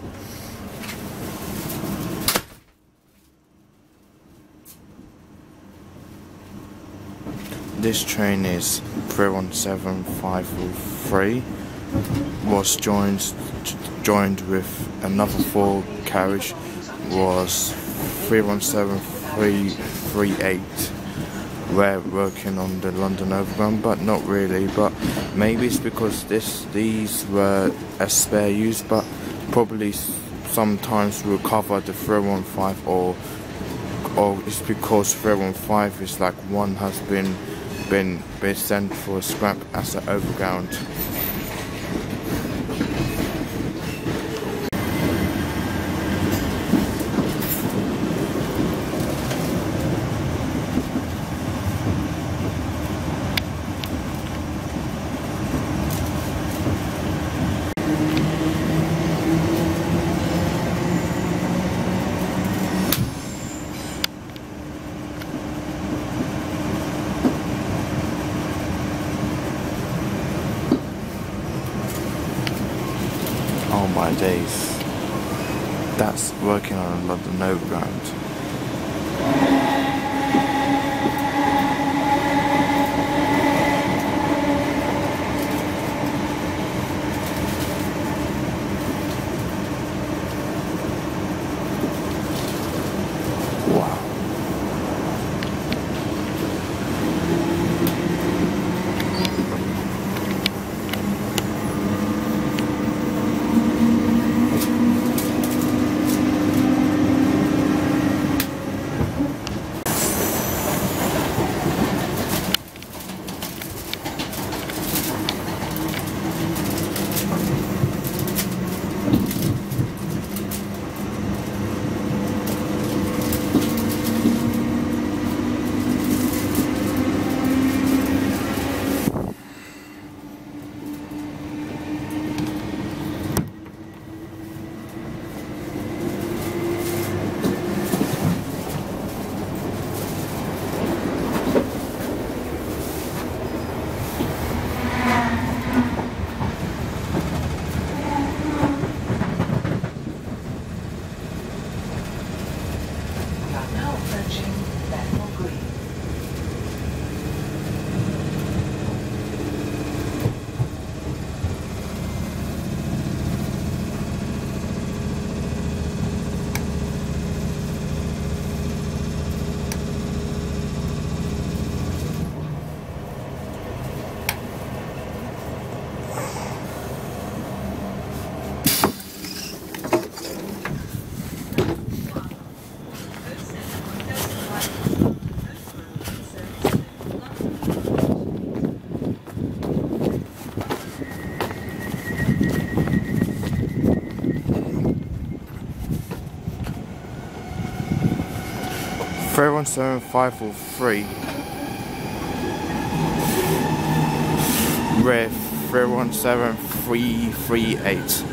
This train is 317503, was joined with another 4 carriage, was 317338. We're working on the London Overground, but not really. But maybe it's because these were a spare use, but probably sometimes we'll cover the 315, or it's because 315 is like one has been sent for a scrap as an Overground. Oh my days, that's working on a London Overground. Wow. Now approaching Bethnal Green. Fairone 7543 with 317338.